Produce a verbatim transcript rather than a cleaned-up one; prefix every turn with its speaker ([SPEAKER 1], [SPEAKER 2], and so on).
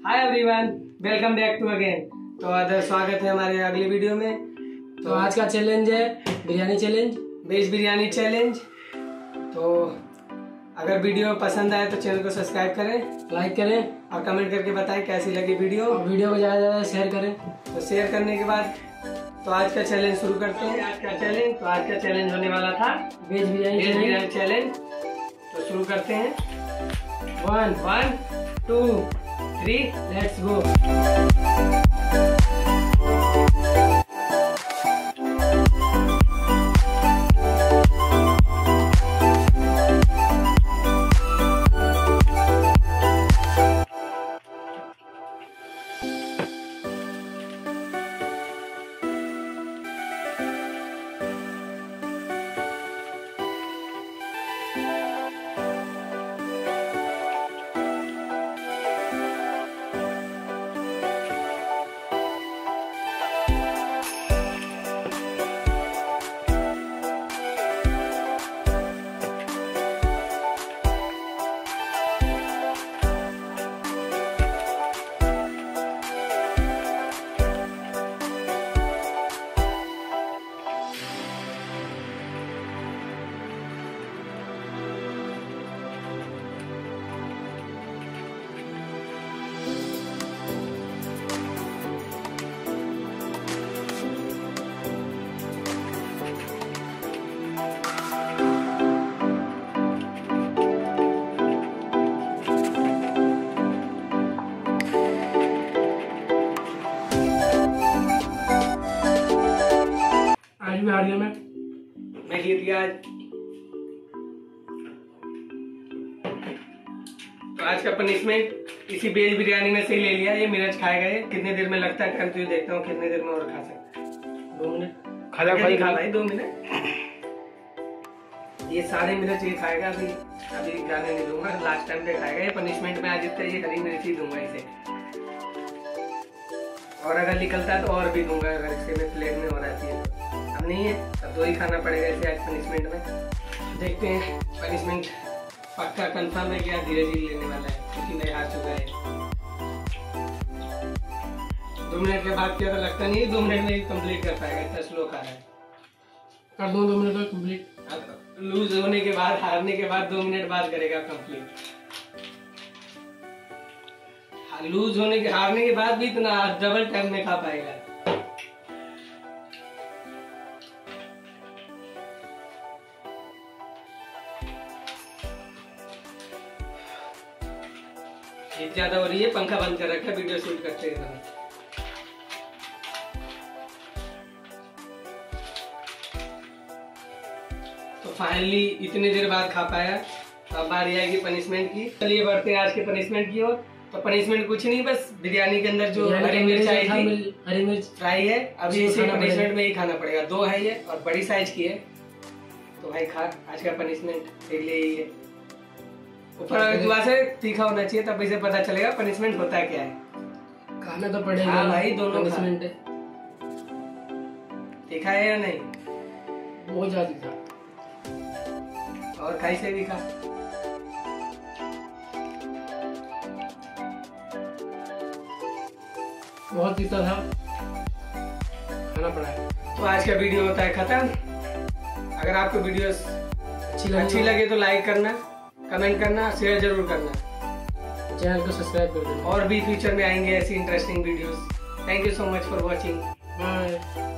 [SPEAKER 1] Hi everyone, welcome back to again. तो आज स्वागत है हमारे अगले वीडियो में।
[SPEAKER 2] तो आज का चैलेंज है biryani challenge,
[SPEAKER 1] veg biryani challenge. तो अगर वीडियो पसंद आए तो चैनल को सब्सक्राइब करें,
[SPEAKER 2] लाइक करें
[SPEAKER 1] और कमेंट करके बताएं कैसी लगी वीडियो।
[SPEAKER 2] और वीडियो को ज़्यादा से ज़्यादा शेयर करें।
[SPEAKER 1] तो शेयर करने के बाद तो आज का चैलेंज शुरू करते हैं। आज का चैलेंज तो आज का चैलेंज होने वाला था
[SPEAKER 2] veg biryani
[SPEAKER 1] veg biryani challenge. तो शुरू करते हैं। One one two three
[SPEAKER 2] let's go. आज भी हार गया मैं
[SPEAKER 1] मैं जीत गया आज। तो आज का पनिशमेंट इसी वेज बिरयानी में से ही ले लिया। ये मिर्च खाएगा। ये कितने देर में लगता है कंफ्यूज देखता हूँ कितने देर में और खा सकता है।
[SPEAKER 2] दो मिनट
[SPEAKER 1] खा भाई, खा भाई, दो मिनट। ये सारे मिर्च ये खाएगा। अभी अभी जाने नहीं दूंगा, लास्ट टाइम पे खाएगा। ये पनिशमेंट में आज जितना ये हरी मिर्च ही दूंगा इसे, और अगर निकलता है तो और भी दूंगा अगर इसके में प्लेट में और आती है तो। अब नहीं है, अब दो ही खाना पड़ेगा इसे आज पनिशमेंट में। देखते हैं पनिशमेंट पक्का कंफर्म है क्या धीरे धीरे लेने वाला है, क्योंकि मैं हार चुका है। दो मिनट के बाद क्या तो लगता नहीं है दो मिनट में ही कंप्लीट कर पाएगा, इतना स्लो खा रहा है।
[SPEAKER 2] कर दो दो मिनट में कंप्लीट।
[SPEAKER 1] लूज होने के बाद, हारने के बाद दो मिनट बाद करेगा कंप्लीट। लूज होने के हारने के बाद भी इतना डबल टाइम में खा पाएगा। हीट ज्यादा हो रही है, पंखा बंद कर रखा है वीडियो शूट करते समय। तो फाइनली इतने देर बाद खा पाया। अब बारी आएगी पनिशमेंट की। चलिए बढ़ते हैं आज के पनिशमेंट की ओर। तो पनिशमेंट कुछ नहीं, बस बिरयानी के अंदर जो हरी मिर्च आई थी,
[SPEAKER 2] हरी मिर्च
[SPEAKER 1] फ्राई है, अभी इसी पनिशमेंट में ही खाना पड़ेगा। दो है ये और बड़ी साइज की है। तो भाई खा, आज का पनिशमेंट देख ले ही है। ऊपर दुआ से तीखा होना चाहिए, तब इसे पता चलेगा पनिशमेंट होता क्या है।
[SPEAKER 2] खाना तो पड़ेगा।
[SPEAKER 1] हाँ भाई, दोनों
[SPEAKER 2] पनिशमेंट है।
[SPEAKER 1] तीखा है या नहीं?
[SPEAKER 2] बहुत ज्यादा तीखा।
[SPEAKER 1] और खाई से भी खा।
[SPEAKER 2] बहुत तीखा था, खाना पड़ा है।
[SPEAKER 1] तो आज का वीडियो होता है खत्म। अगर आपको वीडियो
[SPEAKER 2] अच्छी लगी
[SPEAKER 1] अच्छी लगे तो लाइक करना, कमेंट करना, शेयर जरूर करना,
[SPEAKER 2] चैनल को सब्सक्राइब कर देना।
[SPEAKER 1] और भी फ्यूचर में आएंगे ऐसी interesting videos. Thank you so much for watching.
[SPEAKER 2] Bye.